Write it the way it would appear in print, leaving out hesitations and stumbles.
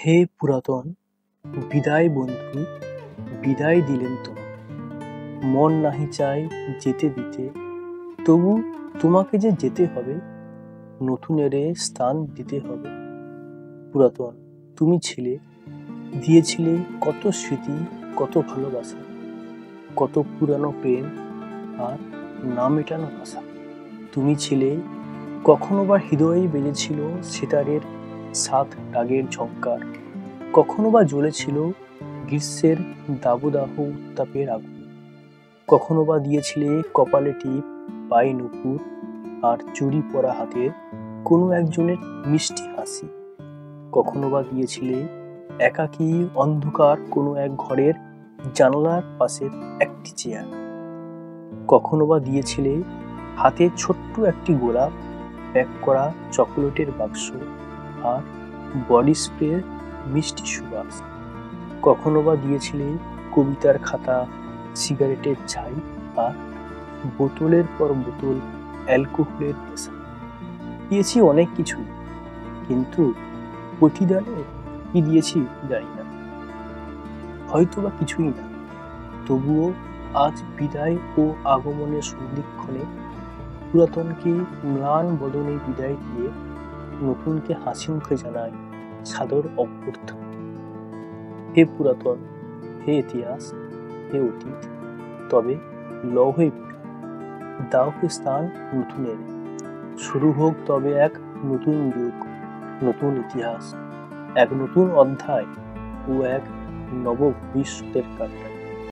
হে পুরাতন, বিদায় বন্ধু, বিদায় দিলেন তোমাকে। মন নাহি চায় যেতে দিতে, তবু তোমাকে যে যেতে হবে, নতুনেরে স্থান দিতে হবে। পুরাতন, তুমি ছিলে, দিয়েছিলে কত স্মৃতি, কত ভালোবাসা, কত পুরানো প্রেম আর না মেটানো আশা। তুমি ছিলে, কখনো বা হৃদয়ে বেজেছিল সেতারের সাত রাগের ঝংকার, কখনো বা জ্বলেছিল গ্রীষ্মের দাবদাহ উত্তাপের আগুন, কখনো বা দিয়েছিলে কপালে টিপ, পায়ে নুপুর আর চুরি পরা হাতের কোনো একজনের মিষ্টি হাসি, কখনো বা দিয়েছিলে একাকী অন্ধকার কোনো এক ঘরের জানলার পাশের একটি চেয়ার, কখনো বা দিয়েছিলে হাতে ছোট্ট একটি গোলাপ, প্যাক করা চকোলেটের বাক্স আর বডি স্প্রের মিষ্টি সুবাস, কখনো বা দিয়েছিলে কবিতার খাতা, সিগারেটের ছাই আর বোতলের পর বোতল অ্যালকোহলের নেশা। দিয়েছি অনেক কিছু, কিন্তু প্রতিদানে কি দিয়েছি জানি না, হয়তো বা কিছুই না। তবুও আজ বিদায় ও আগমনের সন্ধিক্ষণে পুরাতনকে ম্লান বদনে বিদায় দিয়ে নতুনকে হাসি মুখে জানায় সাদর অভ্যর্থনা। হে পুরাতন, হে ইতিহাস, হে অতীত, তবে লৌহে দাও হে স্থান নতুনের। শুরু হোক তবে এক নতুন যুগ, নতুন ইতিহাস, এক নতুন অধ্যায় ও এক নব ভবিষ্যতের কান্ডারি।